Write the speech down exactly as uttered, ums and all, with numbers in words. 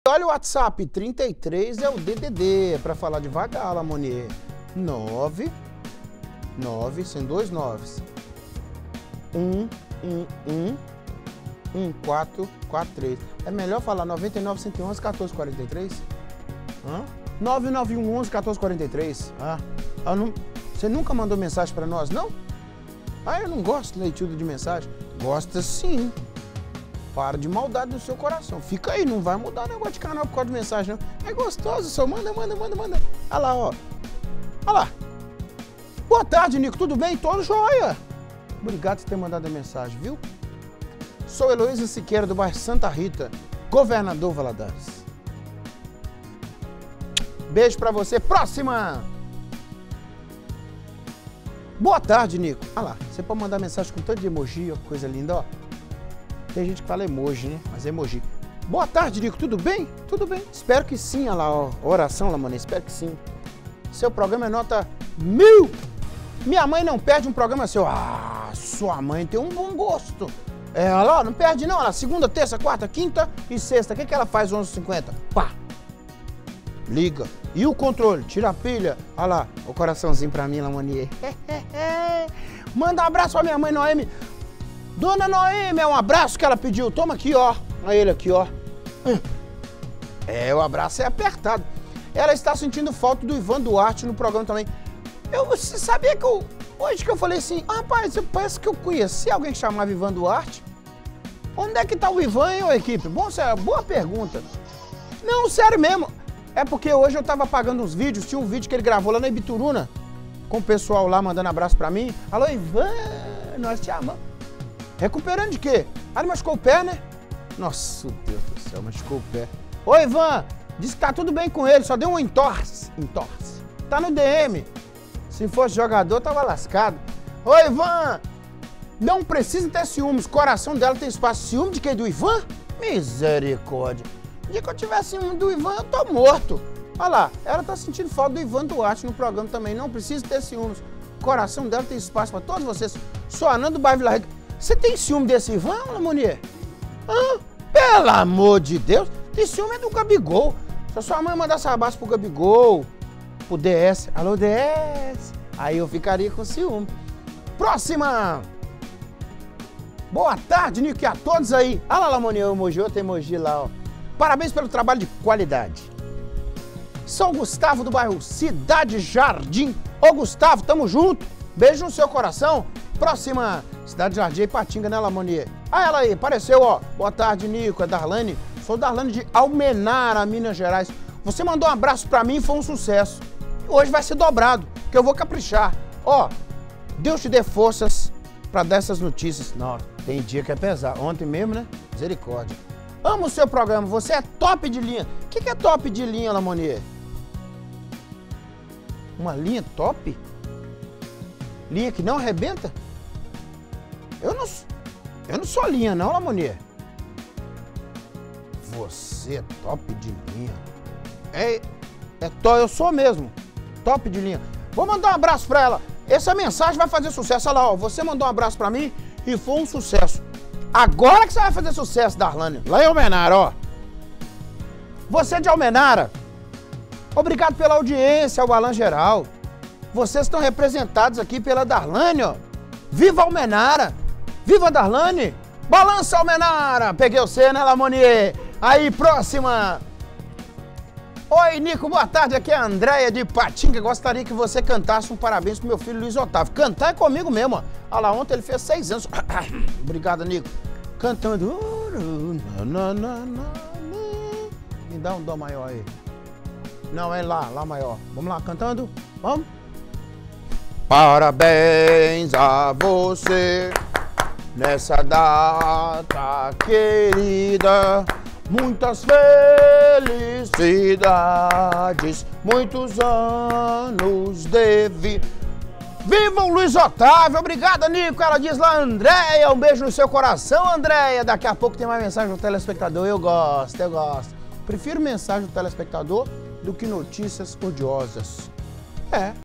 olha o WhatsApp, trinta e três é o D D D, é pra falar devagar, Lamonier. nove, nove, sem dois noves. um, um, um, um, quatro, quatro, três. É melhor falar noventa e nove, cento e onze, quatorze, quarenta e três? Hã? nove nove um, onze, quatorze, quarenta e três. Ah, ah, não, você nunca mandou mensagem pra nós, não? Ah, eu não gosto de leitura de mensagem. Gosta sim. Para de maldade no seu coração. Fica aí, não vai mudar o negócio de canal por causa de mensagem, não. É gostoso, só manda, manda, manda, manda. Olha lá, ó. Olha lá. Boa tarde, Nico. Tudo bem? Tô joia. Obrigado por ter mandado a mensagem, viu? Sou Heloísa Siqueira, do bairro Santa Rita, Governador Valadares. Beijo pra você. Próxima! Boa tarde, Nico. Olha lá, você pode mandar mensagem com tanto de emoji, ó, coisa linda, ó. Tem gente que fala emoji, né? Mas é emoji. Boa tarde, Nico. Tudo bem? Tudo bem. Espero que sim. Olha lá, ó. Oração, Lamonier. Espero que sim. Seu programa é nota mil. Minha mãe não perde um programa seu. Ah, sua mãe tem um bom gosto. É, olha lá, não perde não. Olha lá, segunda, terça, quarta, quinta e sexta. O que, que ela faz onze e cinquenta? Pá. Liga. E o controle? Tira a pilha. Olha lá, o coraçãozinho pra mim, Lamonier. Manda um abraço pra minha mãe, Noemi. Dona Noemi, é um abraço que ela pediu. Toma aqui, ó. Olha ele aqui, ó. É, o abraço é apertado. Ela está sentindo falta do Ivan Duarte no programa também. Eu, você sabia que eu... Hoje que eu falei assim, ah, rapaz, parece que eu conheci alguém que chamava Ivan Duarte. Onde é que tá o Ivan, hein, ô equipe? Bom, sério, boa pergunta. Não, sério mesmo. É porque hoje eu tava apagando uns vídeos. Tinha um vídeo que ele gravou lá na Ibituruna. Com o pessoal lá mandando abraço pra mim. Alô, Ivan, nós te amamos. Recuperando de quê? Ah, ele machucou o pé, né? Nossa, Deus do céu, machucou o pé. Ô, Ivan, disse que tá tudo bem com ele, só deu um entorse. Entorse. Tá no D M. Se fosse jogador, tava lascado. Ô, Ivan, não precisa ter ciúmes. O coração dela tem espaço. Ciúme de quem? Do Ivan? Misericórdia. No dia que eu tiver ciúme do Ivan, eu tô morto. Olha lá, ela tá sentindo falta do Ivan Duarte no programa também. Não precisa ter ciúmes. O coração dela tem espaço pra todos vocês. Sou Anã do bairro Vila Rica. Você tem ciúme desse Ivan, Lamonier? Ah, pelo amor de Deus. Tem ciúme é do Gabigol. Se a sua mãe mandasse abraço pro Gabigol, pro D S. Alô, D S. Aí eu ficaria com ciúme. Próxima. Boa tarde, Nico, e a todos aí. Olha lá, Lamonier, o emoji, outro emoji lá, ó. Parabéns pelo trabalho de qualidade. São Gustavo do bairro Cidade Jardim. Ô, Gustavo, tamo junto. Beijo no seu coração. Próxima. Cidade Jardim e Patinga, né, Lamonier? Ah, ela aí, apareceu, ó. Boa tarde, Nico, é Darlane. Sou Darlane de Almenara, Minas Gerais. Você mandou um abraço pra mim e foi um sucesso. Hoje vai ser dobrado, que eu vou caprichar. Ó, Deus te dê forças pra dar essas notícias. Não, tem dia que é pesado. Ontem mesmo, né? Misericórdia. Amo o seu programa, você é top de linha. O que, que é top de linha, Lamonier? Uma linha top? Linha que não arrebenta? Eu não, eu não sou linha não, Lamonier. Você é top de linha. É, é to, eu sou mesmo. Top de linha. Vou mandar um abraço pra ela. Essa mensagem vai fazer sucesso. Olha lá, ó. Você mandou um abraço pra mim e foi um sucesso. Agora que você vai fazer sucesso, Darlane. Lá em Almenara, ó. Você de Almenara. Obrigado pela audiência, o Alan Geral. Vocês estão representados aqui pela Darlane, ó. Viva Almenara! Viva Darlane! Balança Almenara! Peguei você, né, Lamonier? Aí, próxima! Oi, Nico, boa tarde. Aqui é a Andréia de Patinga. Gostaria que você cantasse um parabéns pro meu filho Luiz Otávio. Cantar é comigo mesmo, ó. Olha lá, ontem ele fez seis anos. Obrigado, Nico. Cantando. Me dá um dó maior aí. Não, é lá, lá maior. Vamos lá, cantando? Vamos? Parabéns a você nessa data querida. Muitas felicidades, muitos anos de vida. Viva o Luiz Otávio! Obrigada, Nico! Ela diz lá, Andréia, um beijo no seu coração, Andréia. Daqui a pouco tem mais mensagem do telespectador. Eu gosto, eu gosto. Prefiro mensagem do telespectador do que notícias odiosas. É.